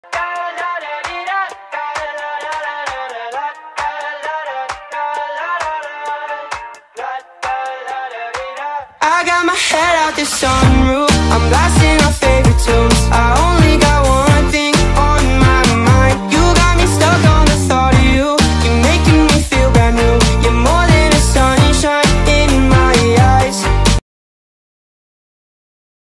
I got my head out the sunroof, I'm blasting our favorite tune.